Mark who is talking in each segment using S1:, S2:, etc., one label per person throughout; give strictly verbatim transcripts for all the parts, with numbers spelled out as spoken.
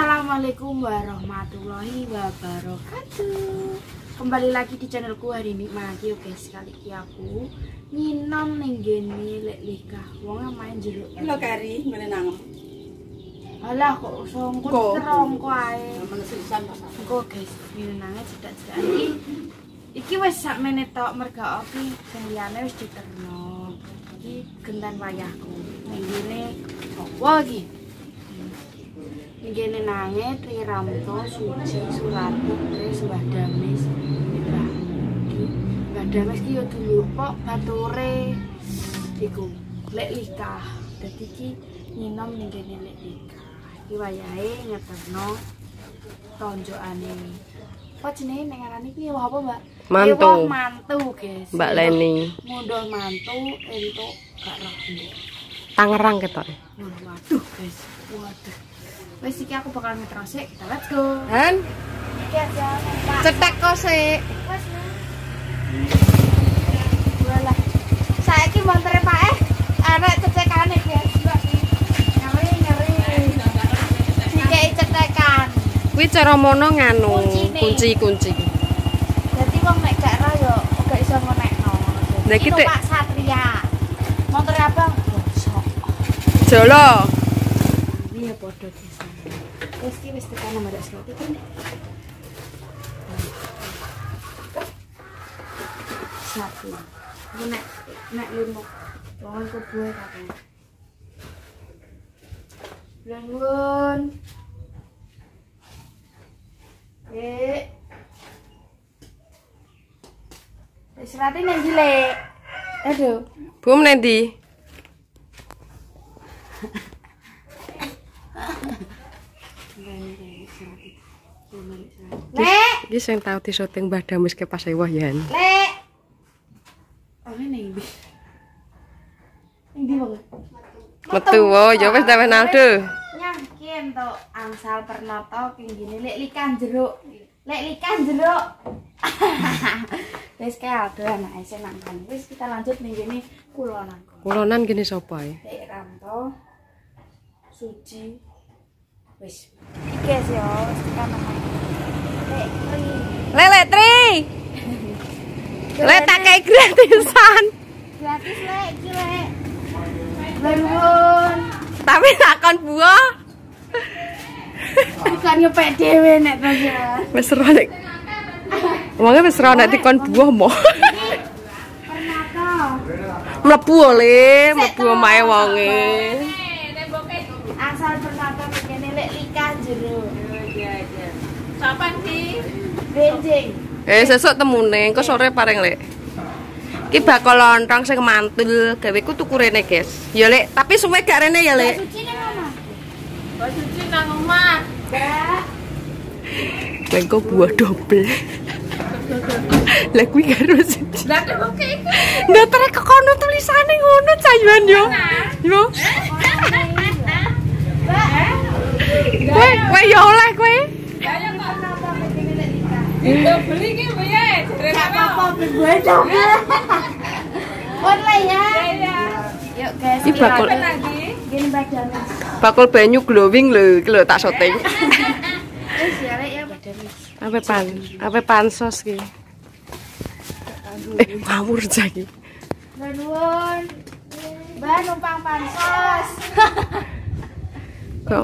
S1: Assalamualaikum warahmatullahi wabarakatuh. Kembali lagi di channelku hari ini lagi. Oke, sekali iki aku nyinom ning gene lek likah wong main jeruk.
S2: Lho kari mene nang.
S1: Alah kok songkut terongko ae.
S2: Menesisan pas.
S1: Engko guys, nyenange cedak-cedak iki. Iki wis sak menit tok merga opi sing liyane wis diterno. Iki gentan wayahku. Ning gene apa iki? Gini nangis, Tri Ramto, Suci, Suratu, terus Mbah Damis, Mbah Mudi, Mbah Damis ki yo dulur kok bature iku lek likah. Dadi ki nyinom ning kene lek likah. Iki wayahe ngeterno tonjokane. Apa jenenge ning ngarani ki apa, Mbak?
S3: Mantu.
S1: Ewah mantu, guys.
S3: Mbak Leni.
S1: Mundur mantu entuk gak roh.
S3: Tangerang ketok.
S1: Waduh, guys. Waduh. Wes iki aku bakal ngetro sik, kita let's go.
S3: Han,
S1: Iki aja, Pak.
S3: cetek kok sik.
S1: Wes. Walah. Saiki montere Pak eh arek cetekane, guys. Ngeri ngeri. Dikei cetekan.
S3: Kuwi cara mono nganu,
S1: Kuncine.
S3: kunci-kunci.
S1: Dadi wong nek gak ero yo gak iso ngonekno.
S3: Lah iki Dik.
S1: Pak Satria. Montere Abang. Bosok.
S3: Jolo.
S1: Iya podo guys. Wes ki wis tekan nomor slot iki. Satu. Aku nek nek limo. Wong ku buah kabeh. Langun. Eh. Wis rate nang ndi, Lek? Aduh.
S3: Bum nendi?
S1: Lek,
S3: Iki sing tau disyuting Mbah Damis ke pas ewah ya.
S1: Lek. Oh, ini ndi? Ndi wong?
S3: Metu wo, ya wis taweh naldo.
S1: Nyangkin to angsal pernoto king gini lek likan jeruk. Lek likan jeruk. Wis kae ado anake sing nang kan. Wis kita lanjut ning gini kulonan.
S3: Kulonan gini sapa ae?
S1: Lek Ramto, Suci. Wis. Iki sih yo, wis tekan nang. Lek Tri.
S3: Lele Tri. Le tak kei gratisan.
S1: Gratis lek iki lek. Nuwun.
S3: Tapi takon buah.
S1: Bukan nyepek dhewe nek to ya.
S3: Wis ro nek. Wonge wis ro nek dikon buah mo.
S1: Pernoto.
S3: Mlebu oleh, mlebu omahe wonge.
S1: Asal pernoto kene lek likah jeruk. Iya iya. Kapan sih? Benjing.
S3: Eh sesuk temune, engko sore paring Lek. Iki bakal lontong sing mantul, gaweku tuku rene, guys. Ya Lek, tapi suwe gak rene ya Lek.
S1: Suci nang omah.
S2: Mbak Suci nang omah.
S1: Mbak.
S3: Engko buah double. Lah kuwi karo Suci.
S2: Lah kok iki?
S3: Ndak trek kono tulisane ngono cayuan yo. Yo. Kowe kowe yo oleh kowe.
S2: Ayo kok
S1: Pernoto kene lek likah.
S2: itu beli ki piye?
S1: Gak apa-apa gue dong. Online ya.
S2: Iya.
S1: Yuk guys,
S3: Ini bakul
S2: Lagi.
S1: gini badan.
S3: bakul banyu glowing lho, iki lho tak syuting.
S1: Wis ya Lek ya badan.
S3: Ape pan, ape pansos ki. Eh, ngawur jaki.
S1: Nuwun. Mbak numpang pansos.
S3: Kok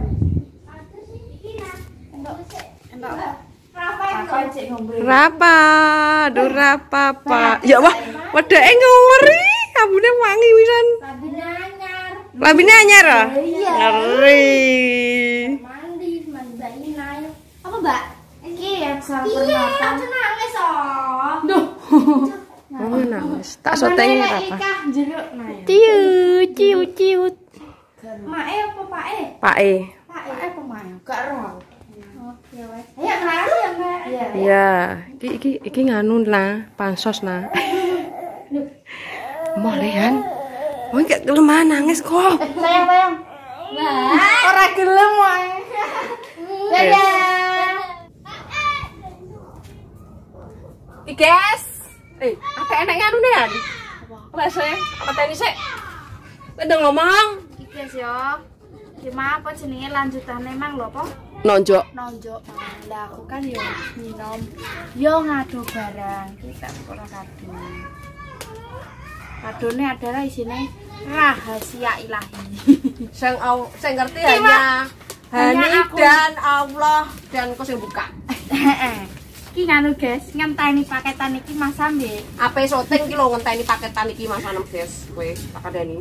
S1: Enggak. Rafael cek ngombe.
S3: rapa, aduh rapa, Pak. Ya wah, wedake ngori, ambune wangi wisan.
S1: Labine anyar.
S3: Lambine anyar ah?
S1: Iya.
S3: Ngeri.
S1: Mandi, mandi Mbak Inai. Apa, Mbak? Iki yang salah pernoto. Iya, nangis oh. Duh.
S3: Oh, nangis. Tak syuting apa?
S1: Ikah jeruk nah ya.
S3: Ciu, ciu, ciu.
S1: Mae apa Pak E?
S3: Pak E.
S1: Pak E apa Mae? Gak roh. Oh, ya wes. Ayo kenal ya, Mbak. Iya.
S3: Ya, iki iki iki nganu lah, pansos nah. Molehan. Oh, gak kelemahan nangis kok.
S1: Sayang, sayang. Mbak, ora gelem wae. Dadah.
S3: Iki guys. Eh, apa enak nganu nih? Apa sih? Apa tadi sih? Udah ngomong.
S1: Iki guys ya. Cuma apa jenenge lanjutannya emang lho apa?
S3: Nonjok.
S1: Nonjok. Lah aku kan yo minum. Yo ngadu barang. Kita ora kado. Kadone adalah isine rahasia ilahi.
S3: Sing au sing ngerti
S1: Cuma-
S3: hanya Hani
S1: hanya aku.
S3: dan Allah dan kau sing buka.
S1: Heeh. Ki nganu guys, ngenteni paketan iki Mas Ambe.
S3: Ape syuting ki lho ngenteni paketan iki Mas Anem, guys. Kowe tak kadani.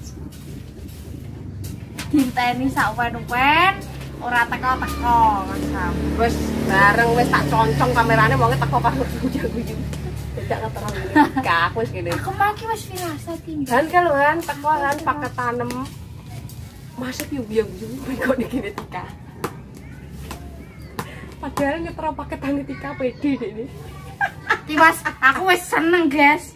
S1: Dinteni sak wen-wen ora teko-teko Mas Am.
S3: Wis bareng wis tak concong kamerane wonge teko pas guyu-guyu. Tidak keterang nikah wis ngene.
S1: Aku maki wis firasat iki.
S3: Han kalau han teko han paket tanem. Masuk piye-piye kok dikene nikah. Padahal ngetro paket tanem nikah pede ini.
S1: Ki Mas, aku wis seneng, guys.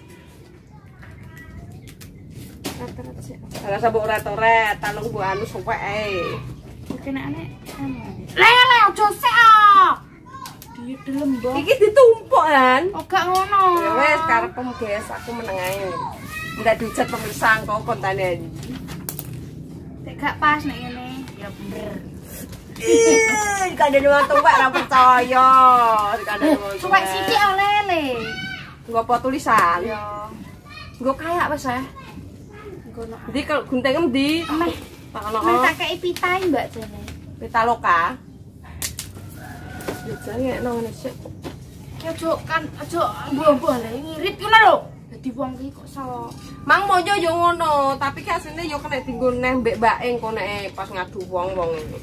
S3: Salah sabuk ret-ret, talung bu anu suwek ae.
S1: Kenane anu. Lele ojo sik ah. Di delem mbok.
S3: Iki ditumpuk kan.
S1: Oh gak ngono.
S3: Ya wes karepmu guys, aku meneng ae. Ndak diucat pemirsa kok kontane.
S1: Nek gak pas nek ngene, ya bener.
S3: Ih, kadang wong tuwek ora percaya. Kadang wong
S1: Suwek sithik oh lele.
S3: Nggo apa tulisan?
S1: Ya,
S3: Nggo kayak wis eh.
S1: ngono.
S3: Ndi kalau gunting endi?
S1: Meh,
S3: Tak ono.
S1: meh tak kei pitai Mbak jane.
S3: Pitaloka. Ya jange nang ngene sik.
S1: Ya ojo kan ojo mbuh-mbuh le ngirit ngono lho. Dadi wong iki kok iso
S3: Mang mojo yo ngono, tapi ki asline yo kena dienggo neh mbek mbake engko nek pas ngadu wong-wong iki.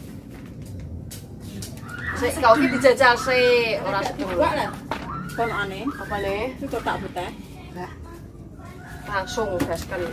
S3: Sik kau ki dijajal sik, ora sedeng.
S2: Konane,
S3: Apa nih?
S2: itu tak beteh.
S3: Enggak. Langsung gasken.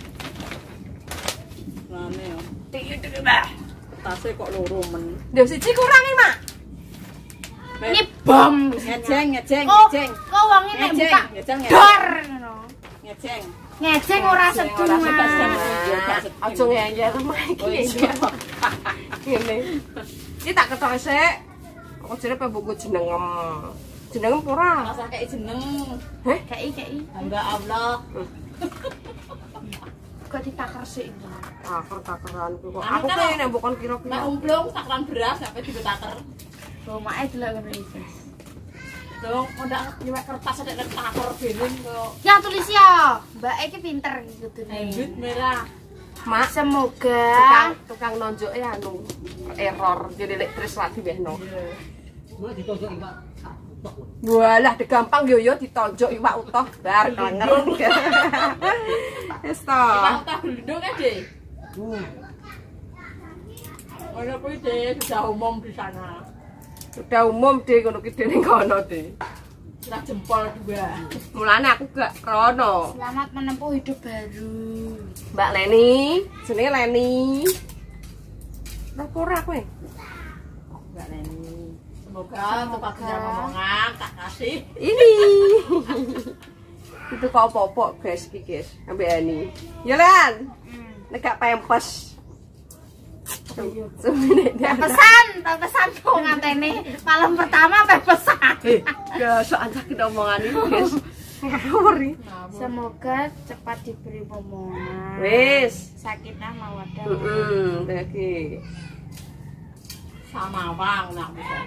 S2: Rame yo.
S1: iki Mbak.
S2: Tase kok loro men.
S3: Lho siji kurang iki, Mak.
S1: Ini bom.
S2: Ngejeng, ngejeng,
S1: Kok
S2: ngejeng.
S1: kok wonge nek
S2: Ngejeng,
S1: buka
S2: ngejeng, ngejeng.
S1: dor ngono.
S2: Ngejeng.
S1: Ngejeng ora
S3: Ora
S1: sedeng.
S3: sedeng.
S1: Mas.
S3: Aja ngeyel lemah
S2: Oh
S3: iki.
S2: iya.
S3: Ngene. Iki tak ketok sik. Aku jare pembungku jenengem. Jenengem ora?
S2: Rasa kayak jeneng.
S3: Heh?
S1: Kei kei.
S2: Hamba Allah.
S1: Kok ditaker sik.
S3: Taker-takeran kok.
S2: Anu
S3: Aku
S2: kan,
S3: kene nek mbok kon
S2: Nek
S3: kira-kira.
S2: umplung sakran beras sampai dibetaker.
S1: Romake delok ngono iki.
S2: Dong, ndak nyewek kertas ada takor bening kok.
S1: Ya tulis ya. Mbak iki pinter gitu
S2: Lanjut
S1: nih.
S2: merah.
S3: Mak,
S1: Semoga
S3: tukang tukang nonjok ya anu error jadi lek tris lagi wehno. Walah gampang yo yo ditonjok iwak utuh bar klenger. Wis to.
S2: Pak tak glundung ya, Dek. Ono kuwi Dek, sudah umum di sana.
S3: Sudah umum deh ngono ki dene kono deh.
S2: Sudah jempol dua.
S3: Mulane aku gak krono.
S1: selamat menempuh hidup baru.
S3: Mbak Leni, jenenge Leni. Apa ora kowe?
S2: Enggak Leni. Semoga tempat punya ngomongan tak kasih.
S3: Ini. Itu kok apa-apa guys iki guys, ambek Ani. Ya Lan,
S1: Hmm.
S3: nek gak pempes. Semenit dia.
S1: Pesan, pesan kok ngantene malam pertama apa pesan.
S3: Eh, gak soal sakit omongan ini guys. Ngawuri.
S1: Semoga cepat diberi momongan.
S3: Wis.
S1: Sakinah mawaddah.
S3: Heeh, iki.
S2: Sama bang nak bisa.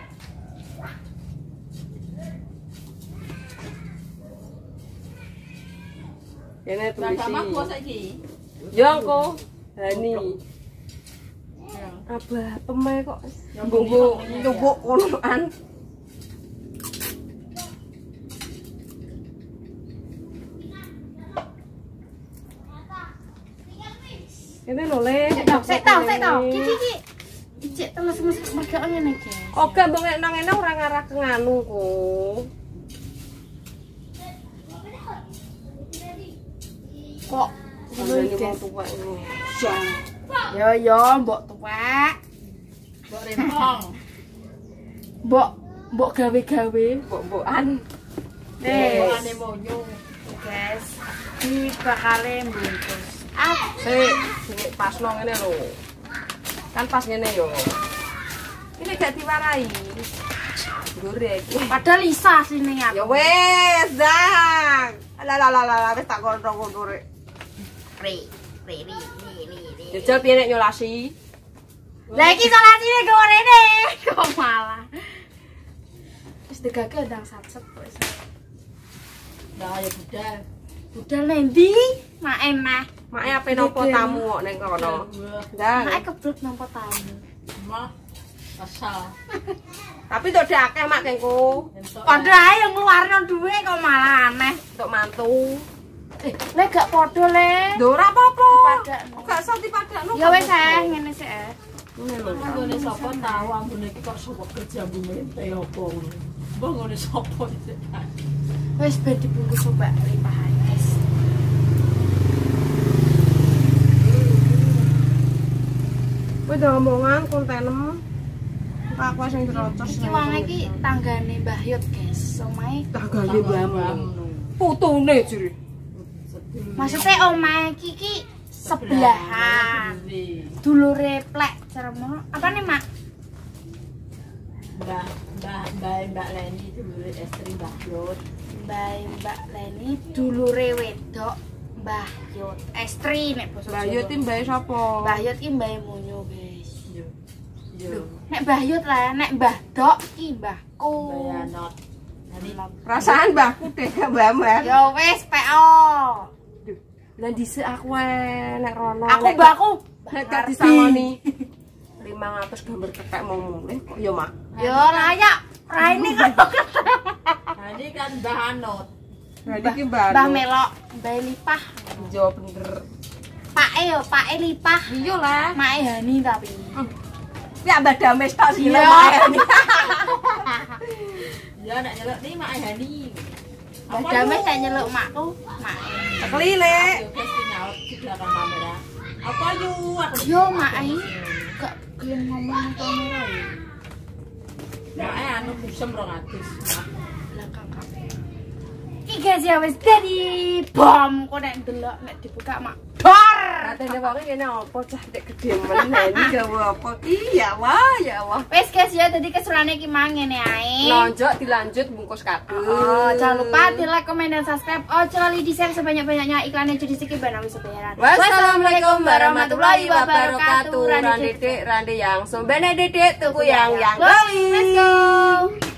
S3: Kene
S2: Nah, sama
S3: tulisi.
S2: gua saiki.
S3: Ya engko Hani.
S2: Ya.
S3: Abah pemae kok
S2: Yang
S3: bumbu
S2: bunyi
S3: nyubuk konoan. Kene lho Le.
S1: Sik tau, sik tau. Iki iki. Ijek teles-teles mergane ngene iki.
S3: Oke, mbok nek nang ngene ora ngarah ke nganu ku.
S1: Kok
S3: Ngono iki wong tuwek ini.
S1: yo yo mbok tuwek.
S2: Mbok rempong.
S1: Mbok mbok gawe-gawe.
S3: Mbok-mbokan.
S1: Wes.
S2: Mbokane monyo.
S1: Guys, di bakale mbungkus. Ah,
S3: Sik, sik pasno ngene lho. Kan pas ngene yo. Ini gak diwarai. Goreng.
S1: padahal Lisa asline ya.
S3: Ya wes, Zang. Lah lah lah lah wis tak kono-kono rek.
S1: Re, re, re, re, re.
S3: Jajal piye nek nyolasi?
S1: Lah iki isolasine kok rene. Kok malah. Wis degake ndang satset kok iso.
S2: Lah ya budal.
S1: Budal nendi? Mak emah.
S3: Mak ape nopo tamu kok ning kono. Ndang.
S1: Mak keblek nampa tamu.
S2: Mah asal.
S3: Tapi tok dhek akeh mak kengku.
S1: Padha ae yang ngeluarno dhuwit kok malah aneh.
S3: Untuk mantu.
S1: Eh, lek gak padha le.
S3: Lho ora apa-apa.
S1: Dipadakno.
S3: Gak usah dipadakno.
S1: Ya wis eh ngene sik eh.
S3: Ngene lho.
S2: Nggone sapa tahu ambune iki kok suwek kerja ambune te opo ngono. Mbah nggone sapa iki.
S1: Wis ben dibungkus coba limpahan guys.
S3: Kowe udah omongan kontenem. Aku sing terocos.
S1: Iki wong iki tanggane Mbah Yut guys. Omahe
S3: tanggane mbahmu. Putune jere.
S1: maksudnya omahe iki iki sebelahan. Dulure plek cermo. Apa nih, Mak?
S2: Mbak Mbak Mbak Mbak Leni dulure istri Mbah Yut.
S1: Mbak Mbak Leni dulure wedok Mbah Yut. Estri nek basa Jawa.
S3: Mbah Yut iki mbahe sapa?
S1: Mbah Yut iki mbahe Munyo, guys.
S2: Yo. Yo.
S1: Nek Mbah Yut lah, nek Mbah Dok iki mbahku.
S2: Bayanot. Nani
S3: Perasaan mbahku deh mbahmu.
S1: Ya wis P O.
S3: Lah dhisik aku ae nek rono.
S1: Aku mbahku
S3: nek gak disangoni lima ratus gambar kepek mau mulih kok ya mak.
S1: Yo layak. Raine kan.
S2: Nani kan Mbah Anot.
S3: Lah iki mbah.
S1: Mbah Melok, Mbah Lipah.
S3: Yo bener.
S1: Pake yo, pake Lipah.
S3: Iya lah.
S1: Mae Hani tapi.
S3: Ya mbah Dames tok sing
S1: Iya.
S3: lumayan.
S2: Ya nek nyeluk ni Mak Hani.
S1: Mbah Dames tak nyeluk makku, mak.
S3: Tekli lek.
S2: Yo guys nyaut di belakang kamera. Apa yu aku.
S1: Yo mak ai gak gelem ngomong kamera ya.
S2: Mak anu busem rong atus.
S1: Belakang kamera. Iki guys ya wis dadi bom kok nek ndelok nek dibuka mak. Dor.
S3: Katene wong kene apa cah dek gedhe men iki gawe apa? Iya wah ya wah.
S1: Wis guys ya dadi keserane iki mang ngene ae.
S3: Lonjok dilanjut bungkus kado.
S1: Oh, jangan lupa di like, komen, dan subscribe. Oh, lali di share sebanyak-banyaknya iklannya jadi sedikit banawi sebayaran.
S3: Wassalamualaikum warahmatullahi wabarakatuh. Rande Dek, Rande yang sombene Dedek tuku yang yang
S1: Let's go.